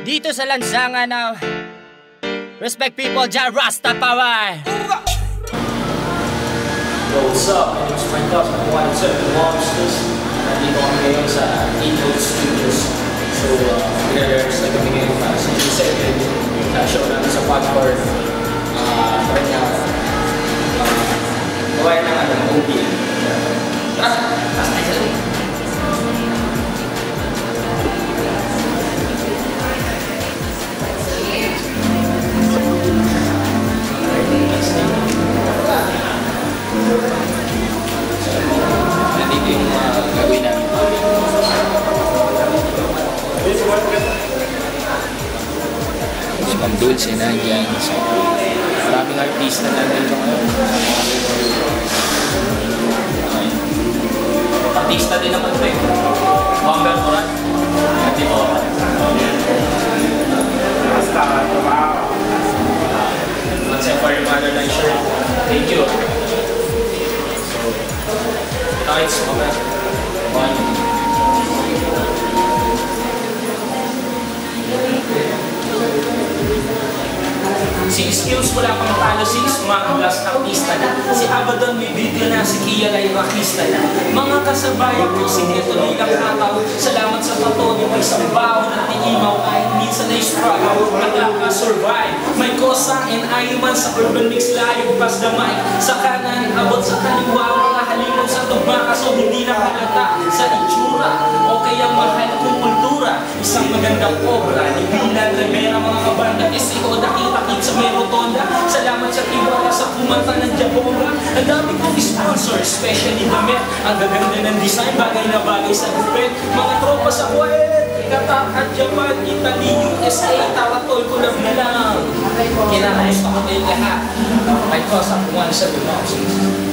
Dito sa lansangan ng Respect People, Jah Rastafari. Yo, what's up? My name is Frank Cos, I'm one of the monsters. Nandito kami ngayon sa Eagle Studios. So, nire-rehearse na kami ngayon para sa second show namin sa Podcore. Parang nga, gawain na nga ng OP. Tara! Tara na siya. Nandito yung gagawin namin. Si Ma'am Dulce na dyan. So, maraming artista na nandito ngayon. Artista din naman ito eh. Bumble Moran. Hindi mo. Let's say for your mother night shirt. Thank you. So, tonight's moment. One. Si Skills wala pang talo, si Smackblast artista na. Si Abaddon may video na, si Kia Lai rockista na. Mga kasabayan ko, sige tuloy lang nataw. Salamat sa totoo niyo, may isang baon at tiimaw. Kahit minsan ay struggle, nakaka-survive. May kosa and ayuman sa urban mix layo pas the mic. Sa kanan, abot sa kaliwa, mga halimaw sa tugma. Kaso hindi nakalata sa itsura o kaya mahal kong kultura. Isang magandang obra, ni Milan Rivera, mga kabanda, SEO, nakita-kit sa Merotonda. Salamat sa tiwala sa kumanta ng Jabonga. Ang dami kong sponsor, especially damit. Ang gaganda ng design, bagay na bagay sa gupit. Mga tropa sa Kuwait, Qatar at Japan, Italy, USA, Taratol, collab na lang. Kinakamusta ko kayo lahat. My cause, ang one sa Lumapsis.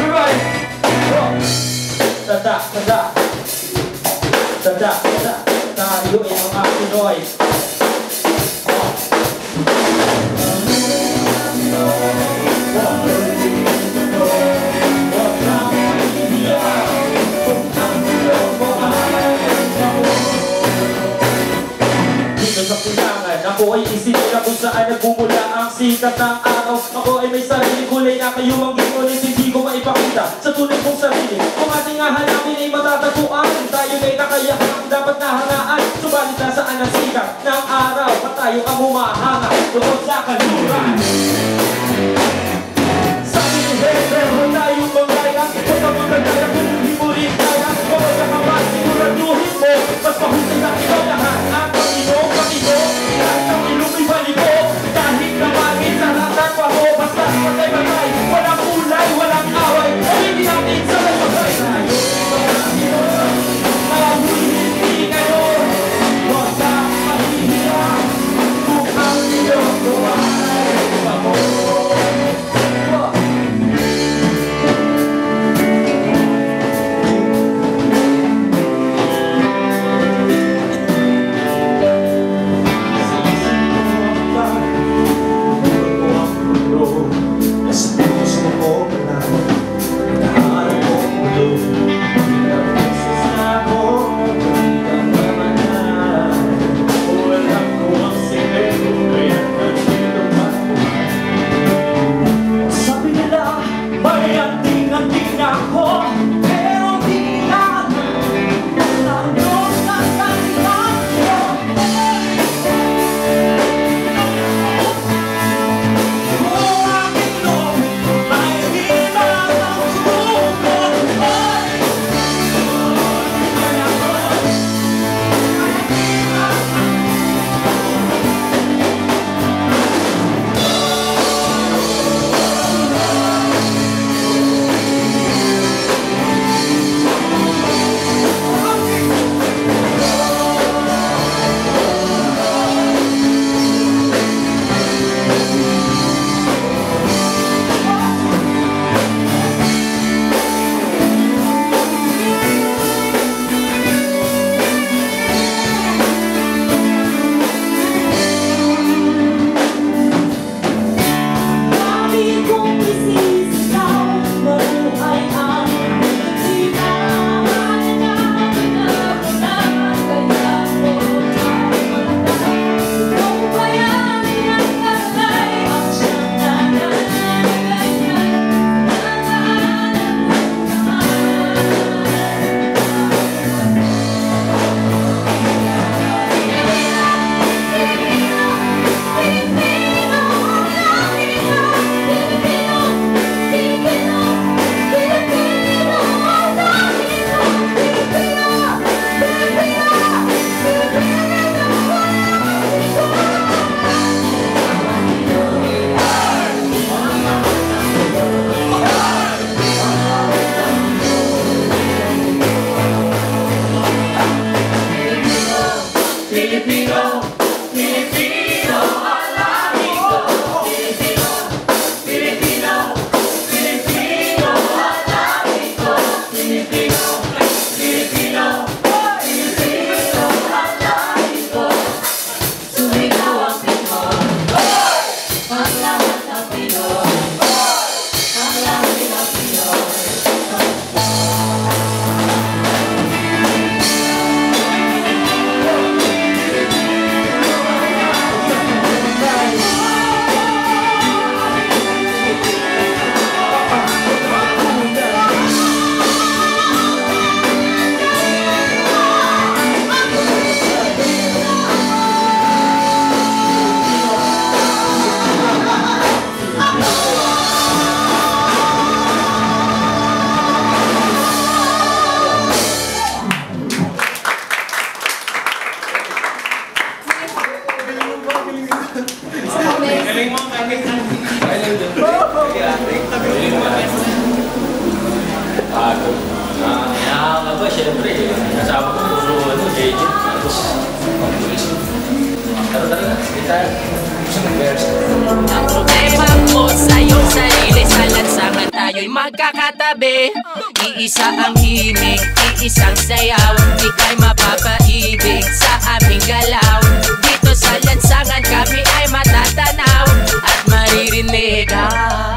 Tada. tayo ay mga Pinoy. Ako ay isinila kung saan nagmumula ang sikat ng araw. Ako ay may sarili kulay na kayo ang ginulit, hindi ko maipakita sa tunay kong sarili. Kung ating hahanapin ay matatagpuan, tayo may kakayahang dapat nahangaan. Subalit nasaan ang sikat ng araw, at tayo ang humahanga doon sa kanluran. Sabi ni Hebre, huwag tayong mangaya, huwag ka magkagaya kung hindi mo rin kaya. Huwag ka kamas, siguraduhin mo, mas mahusay na ikaw lahat. Ang Panginoon, Panginoon, lahat ng ilumay balibo. Kahit na bagay sa lahat pa ho, basta patay-patay, walang ulay, walang away, o hindi natin sa labagay. Tayo, mga Pinoy, hindi kayo, huwag ka mahihiya, kung ang iyong buhay, pamor. Siyempre, kasama ko puro agent. Tapos, tara, kita. Ang problema mo sa'yong sarili, sa lansangan tayo'y magkakatabi. Iisa ang himig, iisang sayaw, ika'y mapapaibig sa ligaw.